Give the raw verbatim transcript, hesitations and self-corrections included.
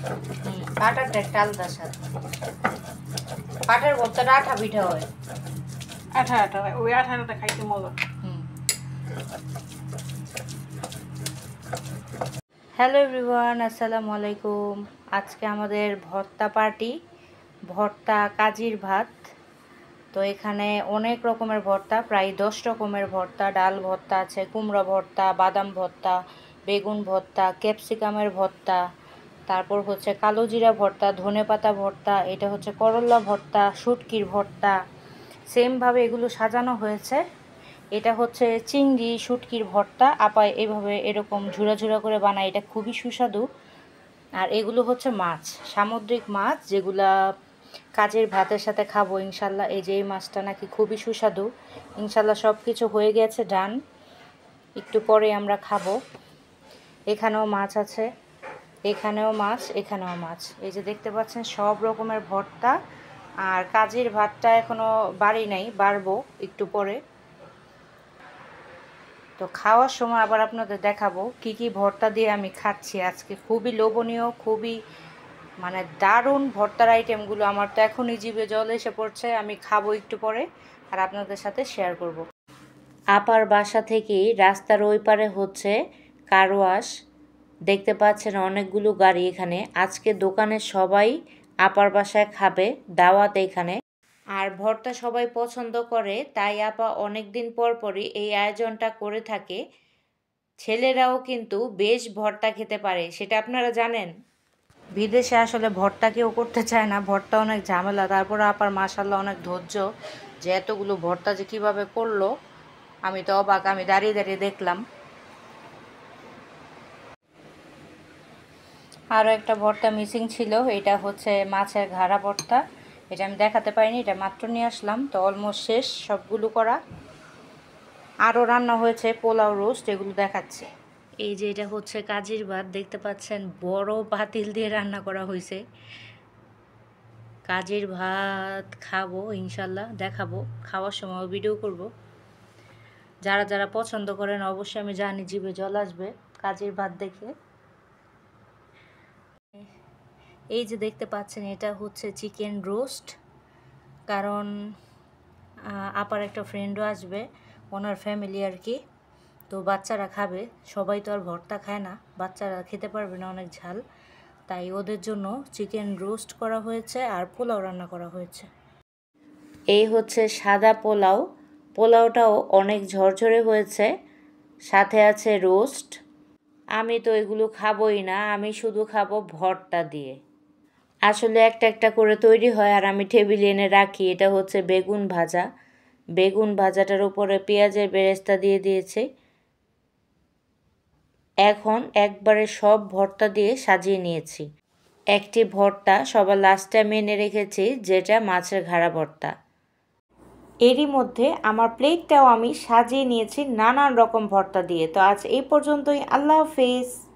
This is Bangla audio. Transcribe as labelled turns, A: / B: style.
A: পাটাটা একটা আলাদা স্বাদ। পাটের ভর্তাটা আঠা পিঠা হয়,
B: আঠা আঠা হয়, ওই আঠাটা খাইতে মজা।
A: হ্যালো এভরিওয়ান, আসসালামু আলাইকুম। আজকে আমাদের ভর্তা পার্টি, ভর্তা কাজির ভাত। তো এখানে অনেক রকমের ভর্তা, প্রায় দশ রকমের ভর্তা। ডাল ভর্তা আছে, কুমড়া ভর্তা, বাদাম ভর্তা, বেগুন ভর্তা, ক্যাপসিকামের ভর্তা, তারপর হচ্ছে কালো জিরা ভর্তা, ধনেপাতা ভর্তা, এটা হচ্ছে করল্লা ভর্তা, শুটকির ভর্তা। সেমভাবে এগুলো সাজানো হয়েছে। এটা হচ্ছে চিংড়ি শুটকির ভর্তা, আপা এভাবে এরকম ঝুরা ঝুরা করে বানায়, এটা খুবই সুস্বাদু। আর এগুলো হচ্ছে মাছ, সামুদ্রিক মাছ, যেগুলা কাজের ভাতের সাথে খাবো ইনশাল্লাহ। এই যে এই মাছটা নাকি খুবই সুস্বাদু। ইনশাল্লাহ সব কিছু হয়ে গেছে, ডান। একটু পরে আমরা খাবো। এখানেও মাছ আছে, এখানেও মাছ, এখানেও মাছ। এই যে দেখতে পাচ্ছেন সব রকমের ভর্তা। আর কাজের ভাতটা এখনও বাড়ি নাই, বাড়বো একটু পরে। তো খাওয়ার সময় আবার আপনাদের দেখাবো কি কি ভর্তা দিয়ে আমি খাচ্ছি আজকে। খুবই লোভনীয়, খুবই মানে দারুণ ভর্তার আইটেমগুলো। আমার তো এখনই জিভে জল এসে পড়ছে, আমি খাবো একটু পরে আর আপনাদের সাথে শেয়ার করব। আপার বাসা থেকেই রাস্তার ওই পারে হচ্ছে কারওয়াশ, দেখতে পাচ্ছেন অনেকগুলো গাড়ি এখানে। আজকে দোকানে সবাই আপার বাসায় খাবে, দাওয়াত এখানে। আর ভর্তা সবাই পছন্দ করে, তাই আপা অনেক দিন পর পরই এই আয়োজনটা করে থাকে। ছেলেরাও কিন্তু বেশ ভর্তা খেতে পারে, সেটা আপনারা জানেন। বিদেশে আসলে ভর্তা কেউ করতে চায় না, ভর্তা অনেক ঝামেলা। তারপর আপার মাশাল্লাহ অনেক ধৈর্য, যে এতগুলো ভর্তা যে কীভাবে করলো আমি তো অবাক। আমি দাঁড়িয়ে দাঁড়িয়ে দেখলাম। আরও একটা ভর্তা মিসিং ছিল, এটা হচ্ছে মাছের ঘাড়া ভর্তা। এটা আমি দেখাতে পারিনি, এটা মাত্র নিয়ে আসলাম। তো অলমোস্ট শেষ সবগুলো করা। আরও রান্না হয়েছে পোলাও, রোস্ট, এগুলো দেখাচ্ছে। এই যে এটা হচ্ছে কাজির ভাত, দেখতে পাচ্ছেন বড় পাতিল দিয়ে রান্না করা হয়েছে। কাজির ভাত খাবো ইনশাল্লাহ, দেখাবো খাওয়ার সময় ভিডিও করব। যারা যারা পছন্দ করেন অবশ্যই, আমি জানি জিভে জল আসবে কাজির ভাত দেখে। এই যে দেখতে পাচ্ছেন এটা হচ্ছে চিকেন রোস্ট, কারণ আপার একটা ফ্রেন্ডও আসবে, ওনার ফ্যামিলি আর কি। তো বাচ্চারা খাবে, সবাই তো আর ভর্তা খায় না, বাচ্চারা খেতে পারবে না, অনেক ঝাল। তাই ওদের জন্য চিকেন রোস্ট করা হয়েছে আর পোলাও রান্না করা হয়েছে। এই হচ্ছে সাদা পোলাও, পোলাওটাও অনেক ঝরঝরে হয়েছে, সাথে আছে রোস্ট। আমি তো এগুলো খাবোই না, আমি শুধু খাবো ভর্তা দিয়ে। আসলে একটা একটা করে তৈরি হয় আর আমি টেবিলে এনে রাখি। এটা হচ্ছে বেগুন ভাজা, বেগুন ভাজাটার উপরে পেঁয়াজের বেরেস্তা দিয়ে দিয়েছে। এখন একবারে সব ভর্তা দিয়ে সাজিয়ে নিয়েছি। একটি ভর্তা সবার লাস্টে আমি এনে রেখেছি, যেটা মাছের ঘাড়া ভর্তা। এরই মধ্যে আমার প্লেটটাও আমি সাজিয়ে নিয়েছি নানান রকম ভর্তা দিয়ে। তো আজ এই পর্যন্তই, আল্লাহ হাফেজ।